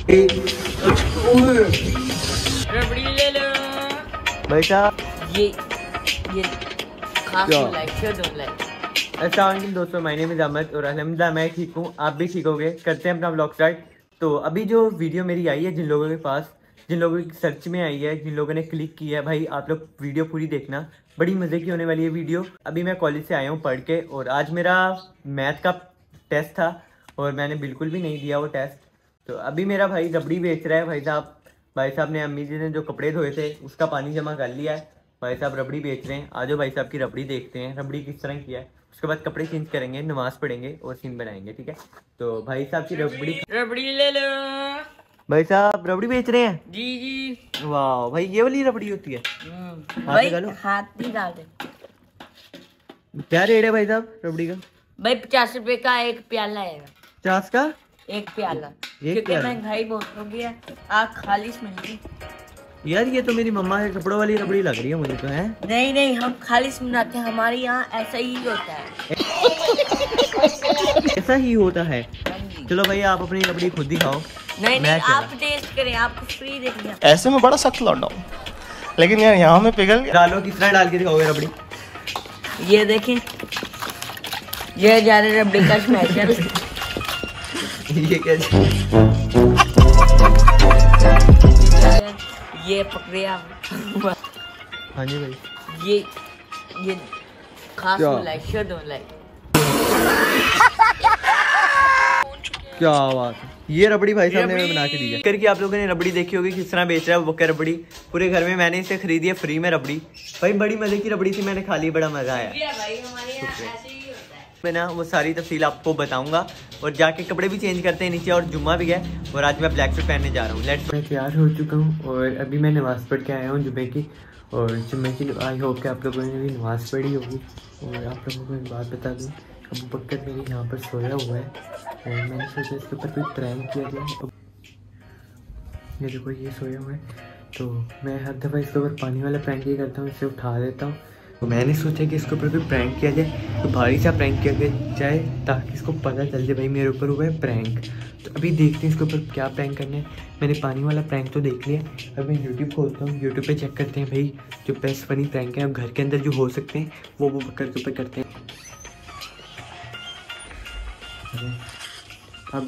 रबड़ी ले लो भाई साहब। ये खास लाइक अस्सलाम दोस्तों, माय नेम इज़ अहमद और अल्हम्दुलिल्लाह मैं ठीक हूँ, आप भी ठीक होगे। करते हैं अपना व्लॉग स्टार्ट। तो अभी जो वीडियो मेरी आई है, जिन लोगों के पास, जिन लोगों की सर्च में आई है, जिन लोगों ने क्लिक किया है, भाई आप लोग वीडियो पूरी देखना, बड़ी मज़े की होने वाली है वीडियो। अभी मैं कॉलेज से आया हूँ पढ़ के और आज मेरा मैथ का टेस्ट था और मैंने बिल्कुल भी नहीं दिया वो टेस्ट। तो अभी मेरा भाई रबड़ी बेच रहा है। भाई साहब ने, अम्मी जी ने जो कपड़े धोए थे उसका पानी जमा कर लिया है। भाई साहब रबड़ी बेच रहे हैं। आजो भाई साहब की रबड़ी देखते हैं, रबड़ी किस तरह की है। उसके बाद कपड़े चेंज करेंगे, नमाज पढ़ेंगे और सीन बनाएंगे, ठीक है। तो भाई साहब की रबड़ी ले लो। भाई साहब रबड़ी बेच रहे हैं। जी जी। वाह भाई, ये वाली रबड़ी होती है। भाई हाथ नहीं डाल दे। क्या रेट है भाई साहब रबड़ी का? भाई 50 रुपए का एक प्याला है। 50 का एक प्याला, क्योंकि महंगाई बहुत हो गई है। आप खालिश मिलती यार, ये तो मेरी मम्मा के कपड़ों वाली रबड़ी लग रही है मुझे तो। है नहीं, हम खालिश बनाते हैं, हमारे यहाँ ऐसा ही होता है। ऐसा ही होता है। चलो भाई, आप अपनी रबड़ी खुद ही खाओ। नहीं, आप टेस्ट करें, आपको फ्री देंगे। ऐसे में बड़ा सख्त लौटा हूँ, लेकिन यार यहाँ में पिघल गया। डालो, किस तरह डाल के दिखाओगे रबड़ी? ये देखें, ये जा रहे रबड़ी का स्मैशर। ये क्या? ये पकड़िया। हाँ जी भाई, ये खास क्या बात है। ये रबड़ी भाई साहब ने बना के दी है। करके आप लोगों ने रबड़ी देखी होगी किस तरह बेच रहा है वो बक्का रबड़ी। पूरे घर में मैंने इसे खरीदी है फ्री में रबड़ी। भाई बड़ी मजे की रबड़ी थी, मैंने खा ली, बड़ा मजा आया। मैं ना वो सारी तफसील आपको बताऊंगा और जाके कपड़े भी चेंज करते हैं नीचे, और जुम्मा भी है और आज मैं ब्लैक सूट पहनने जा रहा हूँ। मैं तैयार हो चुका हूँ और अभी मैं नमाज़ पढ़ के आया हूँ जुम्मे की। और जुम्मे की आई होप कि आप लोगों ने भी नमाज़ पढ़ी होगी। और आप लोगों को एक बात बता दूँ, अबू बकर मेरे यहाँ पर सोया हुआ है और मैंने सोचा इसके ऊपर कोई प्रैंक किया जाए। ये देखो, ये सोया हुआ है, तो मैं हर दफ़ा इसके ऊपर पानी वाला प्रैंक ही करता हूँ, इसे उठा देता हूँ। तो मैंने सोचा कि इसके ऊपर कोई प्रैंक किया जाए, तो भारी सा प्रैंक किया जाए ताकि इसको पता चल जाए भाई मेरे ऊपर हुआ है प्रैंक। तो अभी देखते हैं इसके ऊपर क्या प्रैंक करना है। मैंने पानी वाला प्रैंक तो देख लिया, अब मैं यूट्यूब खोलता हूँ, यूट्यूब पे चेक करते हैं भाई जो बेस्ट फनी प्रैंक है अब घर के अंदर जो हो सकते हैं वो बकर के ऊपर करते हैं। अब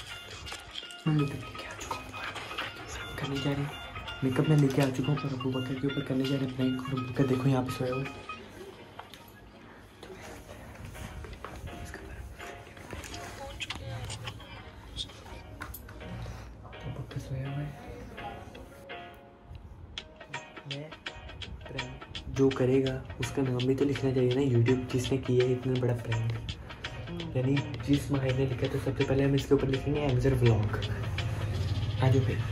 करने जा रहे हैं, मेकअप में लेके आ चुका हूँ और अबू बकर के ऊपर करने जा रहे हैं प्रैंक। और अबू बकर देखो यहाँ पे सोया हुआ है। जो करेगा उसका नाम भी तो लिखना चाहिए ना, यूट्यूब जिसने किया है इतना बड़ा प्रैंक। यानी जिस माहिर ने लिखा तो सबसे पहले हम इसके ऊपर लिखेंगे एमजर व्लॉग। आ जाओ भाई,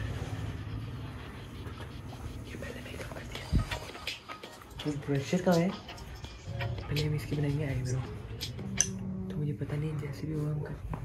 प्रेशर कहाँ है? पहले हम इसकी बनाएंगे आईब्रो। तो मुझे पता नहीं, जैसे भी होगा हम करेंगे।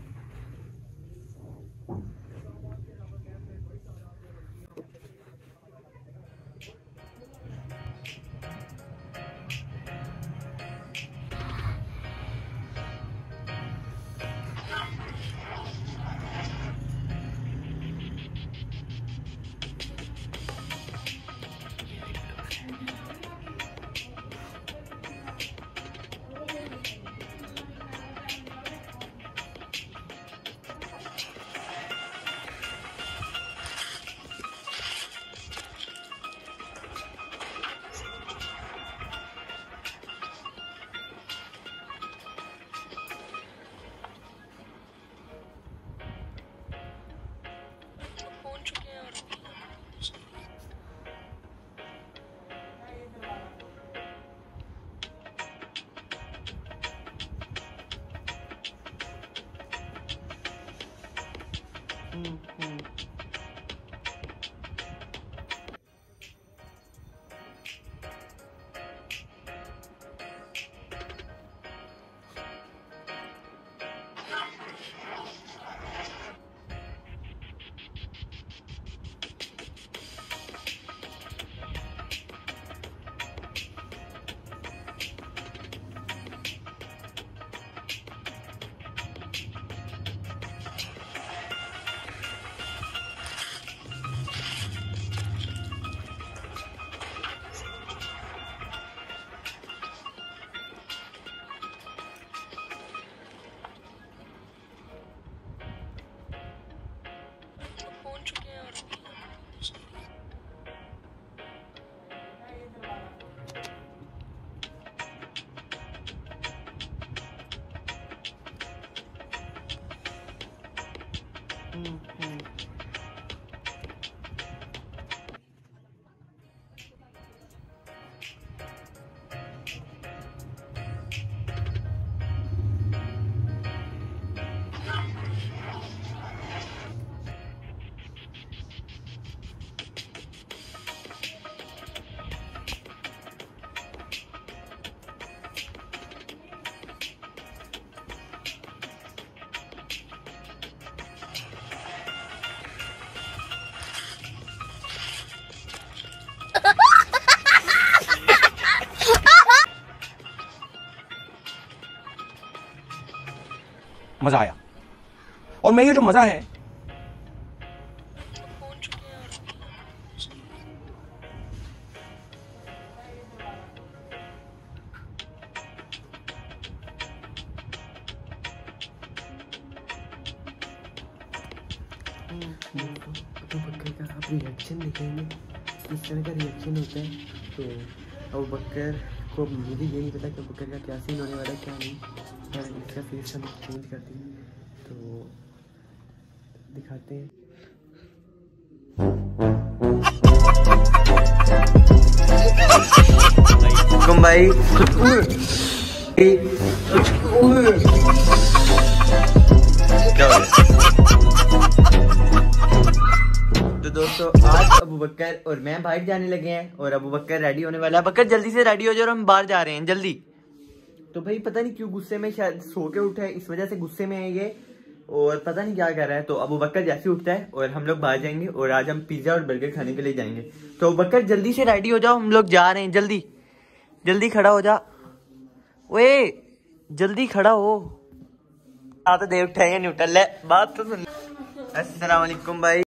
मजा आया और मैं ये जो मजा है अबू बकर का आप रिएक्शन देखेंगे, इस तरह का रिएक्शन होता है। तो अबू बकर को मुझे ये नहीं पता कि अबू बकर का क्या सीन होने वाला है क्या नहीं, पर इसका फेस हम चेंज करते हैं तो दिखाते हैं। तुम भाई तो दोस्तों आज अबू बकर और मैं बाहर जाने लगे हैं और अबू बकर रेडी होने वाला है। बकर जल्दी से रेडी हो जाओ और हम बाहर जा रहे हैं जल्दी। तो भाई पता नहीं क्यों गुस्से में, शायद सो के उठा है इस वजह से गुस्से में है ये और पता नहीं क्या कर रहा है। तो अबू बकर जैसे उठता है और हम लोग बाहर जाएंगे और आज हम पिज्जा और बर्गर खाने के लिए जाएंगे। तो अबू बकर जल्दी से रेडी हो जाओ, हम लोग जा रहे हैं। जल्दी जल्दी खड़ा हो जा, ओए जल्दी खड़ा हो। तो देव उठाए नहीं उठा ले बात तो सुन। अस्सलाम वालेकुम भाई।